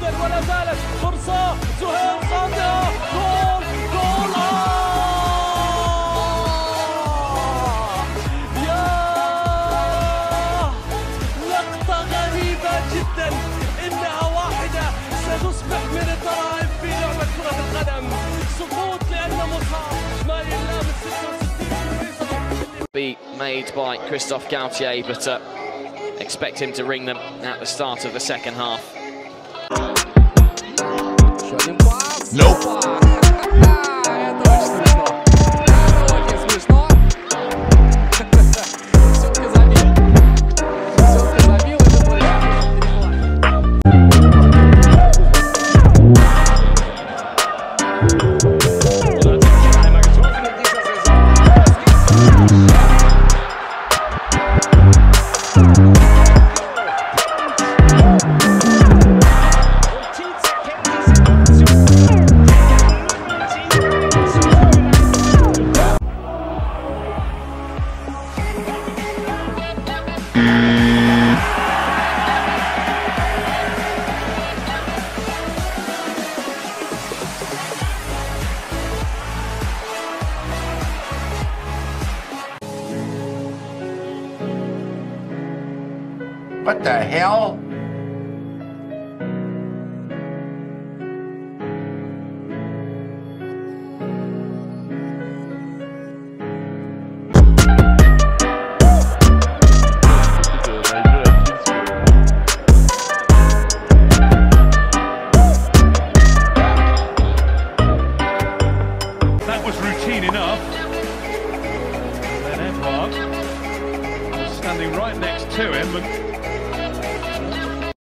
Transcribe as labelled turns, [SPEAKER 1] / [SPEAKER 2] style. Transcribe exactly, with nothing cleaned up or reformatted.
[SPEAKER 1] زهير ولا زالت فرصة زهير خاطئة جول جول آه يا لقطة غريبة جدا إنها واحدة ستصبح من الطرائف في لعبة كرة القدم سقوط لأن مصاب ما يلامس ستة وستين
[SPEAKER 2] be made by Christophe Galtier, but uh, expect him to ring them at the start of the second half.
[SPEAKER 3] Nope.
[SPEAKER 4] What the hell?
[SPEAKER 5] That was routine enough. And then Edward was standing right next to him. And